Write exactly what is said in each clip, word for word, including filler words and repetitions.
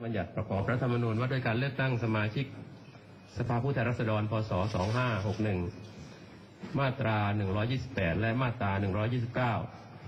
บัญญัติประกอบรัฐธรรมนูญว่าด้วยการเลือกตั้งสมาชิกสภาผู้แทนราษฎรพ.ศ. สองพันห้าร้อยหกสิบเอ็ดมาตราหนึ่งร้อยยี่สิบแปดและมาตราหนึ่งร้อยยี่สิบเก้า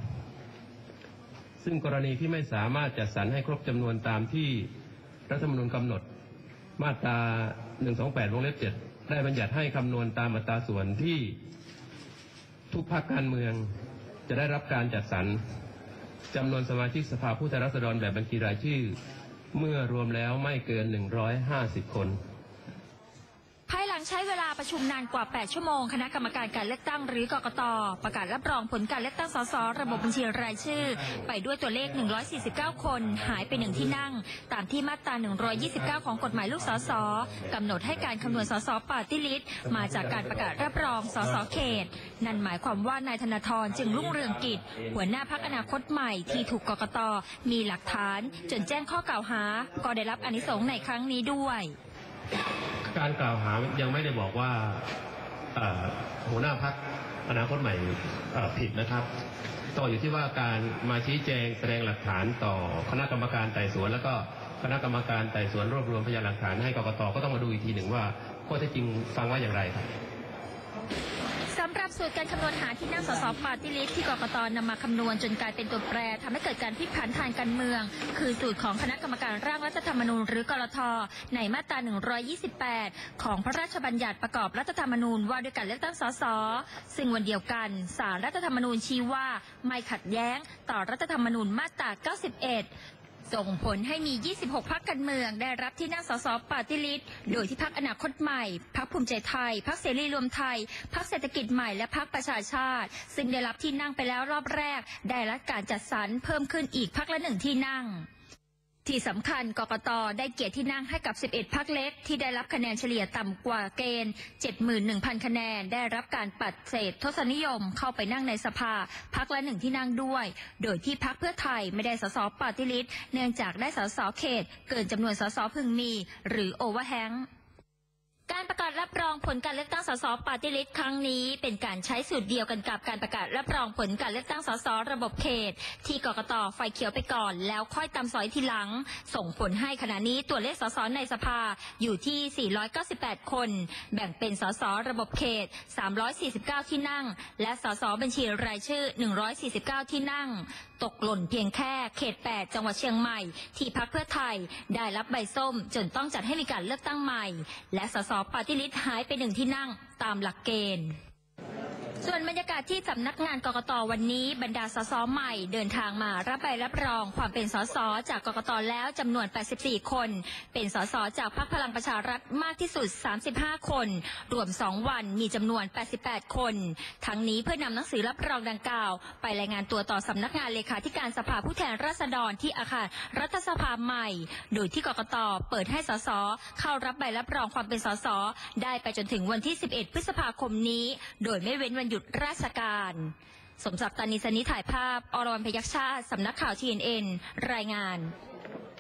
ซึ่งกรณีที่ไม่สามารถจัดสรรให้ครบจำนวนตามที่รัฐธรรมนูญกำหนดมาตราหนึ่งร้อยยี่สิบแปดวงเล็บเจ็ดได้บัญญัติให้คำนวณตามอัตราส่วนที่ทุกพรรคการเมืองจะได้รับการจัดสรรจำนวนสมาชิกสภาผู้แทนราษฎรแบบบัญชีรายชื่อเมื่อรวมแล้วไม่เกินหนึ่งร้อยห้าสิบคนภายหลังใช้เวลาประชุมนานกว่าแปดชั่วโมงคณะกรรมการการเลือกตั้งหรือกกต.ประกาศรับรองผลการเลือกตั้งสสระบบบัญชีรายชื่อไปด้วยตัวเลขหนึ่งร้อยสี่สิบเก้าคนหายไปหนึ่งที่นั่งตามที่มาตราหนึ่งร้อยยี่สิบเก้าของกฎหมายลูกสสกำหนดให้การคำนวณสสปาร์ตี้ลิสต์มาจากการประกาศรับรองสสเขตนั่นหมายความว่านายธนาธรจึงรุ่งเรืองกิจหัวหน้าพรรคอนาคตใหม่ที่ถูกกกต.มีหลักฐานจนแจ้งข้อกล่าวหาก็ได้รับอานิสงส์ในครั้งนี้ด้วยการกล่าวหายังไม่ได้บอกว่าหัวหน้าพรรคอนาคตใหม่ผิดนะครับต่ออยู่ที่ว่าการมาชี้แจงแสดงหลักฐานต่อคณะกรรมการไต่สวนแล้วก็คณะกรรมการไต่สวนรวบรวมพยานหลักฐานให้กกต.ก็ต้องมาดูอีกทีหนึ่งว่าข้อเท็จจริงฟังว่าอย่างไรครับสำหรับสูตรการคำนวณหาที่นั่งสสปาร์ตี้ลิสต์ที่กกต.นำมาคำนวณจนกลายเป็นตัวแปรทำให้เกิดการพลิกผันทางการเมืองคือสูตรของคณะกรรมการร่างรัฐธรรมนูญหรือกลท.ในมาตราหนึ่งร้อยยี่สิบแปดของพระราชบัญญัติประกอบรัฐธรรมนูญว่าด้วยการเลือกตั้งสสซึ่งวันเดียวกันศาลรัฐธรรมนูญชี้ว่าไม่ขัดแย้งต่อรัฐธรรมนูญมาตราเก้าสิบเอ็ดส่งผลให้มี ยี่สิบหก พรรคการเมืองได้รับที่นั่งสสปาร์ตี้ลิสต์โดยที่พรรคอนาคตใหม่พรรคภูมิใจไทยพรรคเสรีรวมไทยพรรคเศรษฐกิจใหม่และพรรคประชาชาติซึ่งได้รับที่นั่งไปแล้วรอบแรกได้รับการจัดสรรเพิ่มขึ้นอีกพรรคละหนึ่งที่นั่งที่สำคัญกกต.ได้เกียรติที่นั่งให้กับสิบเอ็ดพรรคเล็กที่ได้รับคะแนนเฉลี่ยต่ำกว่าเกณฑ์ เจ็ดหมื่นหนึ่งพัน คะแนนได้รับการปฏิเสธทศนิยมเข้าไปนั่งในสภาพรรคละหนึ่งที่นั่งด้วยโดยที่พรรคเพื่อไทยไม่ได้สสปาร์ตี้ลิสต์เนื่องจากได้สสเขตเกินจำนวนสสพึงมีหรือโอเวอร์แฮงการประกาศรับรองผลการเลือกตั้งสสปาร์ตี้ลิสต์ครั้งนี้เป็นการใช้สูตรเดียวกันกับการประกาศรับรองผลการเลือกตั้งสสระบบเขตที่กกต.ไฟเขียวไปก่อนแล้วค่อยตามสอยทีหลังส่งผลให้ขณะนี้ตัวเลขสสในสภาอยู่ที่สี่ร้อยเก้าสิบแปดคนแบ่งเป็นสสระบบเขตสามร้อยสี่สิบเก้าที่นั่งและสสบัญชีรายชื่อหนึ่งร้อยสี่สิบเก้าที่นั่งตกหล่นเพียงแค่เขตแปดจังหวัดเชียงใหม่ที่พรรคเพื่อไทยได้รับใบส้มจนต้องจัดให้มีการเลือกตั้งใหม่และสสปาร์ตี้ลิสต์หายไปหนึ่งที่นั่งตามหลักเกณฑ์ส่วนบรรยากาศที่สำนักงานกกต.วันนี้บรรดาสสใหม่เดินทางมารับใบรับรองความเป็นสสจากกกต.แล้วจำนวนแปดสิบสี่คนเป็นสสจากพรรคพลังประชารัฐมากที่สุดสามสิบห้าคนรวมสองวันมีจำนวนแปดสิบแปดคนทั้งนี้เพื่อนำหนังสือรับรองดังกล่าวไปรายงานตัวต่อสำนักงานเลขาธิการสภาผู้แทนราษฎรที่อาคารรัฐสภาใหม่โดยที่กกต.เปิดให้สสเข้ารับใบรับรองความเป็นสสได้ไปจนถึงวันที่สิบเอ็ดพฤษภาคมนี้โดยไม่เว้นวันหยุดราชการสมศักดิ์ ตานิสนิถ่ายภาพอรวรรณพยัคฆ์ชาติสำนักข่าว ที เอ็น เอ็น รายงาน